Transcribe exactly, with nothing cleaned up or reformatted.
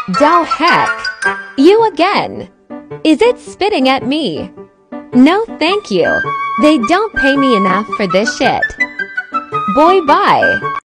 Dow heck. You again. Is it spitting at me? No thank you. They don't pay me enough for this shit. Boy bye.